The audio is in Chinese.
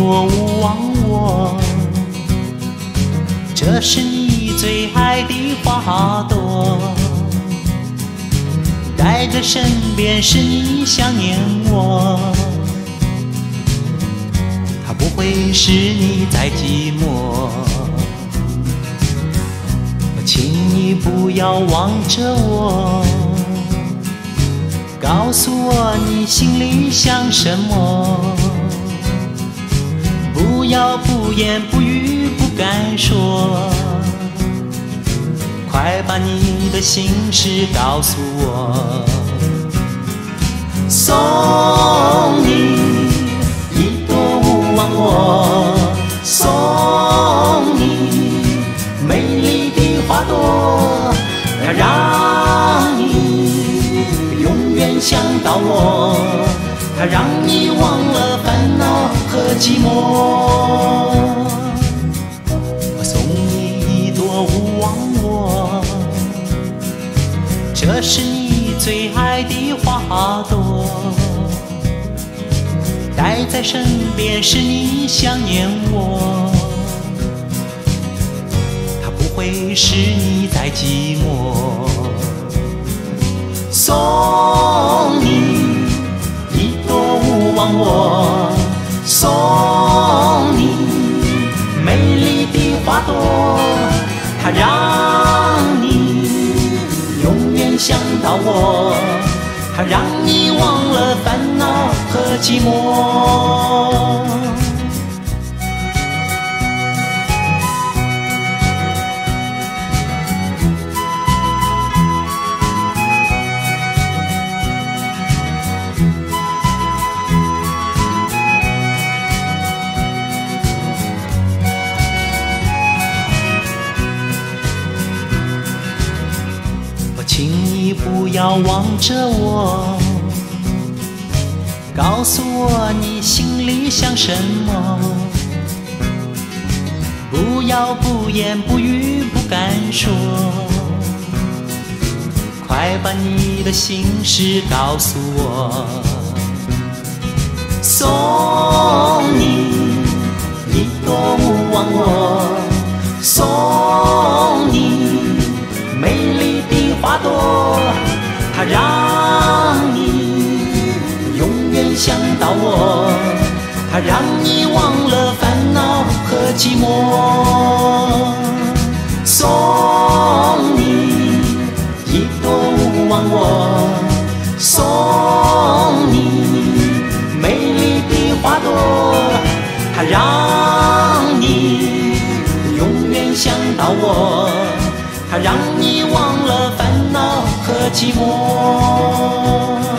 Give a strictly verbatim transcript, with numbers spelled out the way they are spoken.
朵勿忘我，这是你最爱的花朵，带在身边使你想念我，它不会使你再寂寞。请你不要忘着我，告诉我你心里想什么，不要不言不语不敢说，快把你的心事告诉我。送你一朵勿忘我，送你美丽的花朵，要让你永远想到我，它让你忘了烦恼和寂寞。我送你一朵勿忘我，这是你最爱的花朵，带在身边使你想念我，它不会使你再寂寞。送你一朵勿忘我，送你美丽的花朵，它让你永远想到我，它让你忘了烦恼和寂寞。请你不要忘着我，告诉我你心里想什么，不要不言不语不敢说，快把你的心事告诉我。送你一朵勿忘我，送你美丽的花朵，它让你永远想到我，它让你忘了烦恼和寂寞。送你一朵勿忘我，送你美丽的花朵，它让你永远想到我，它让你忘了烦恼和寂寞。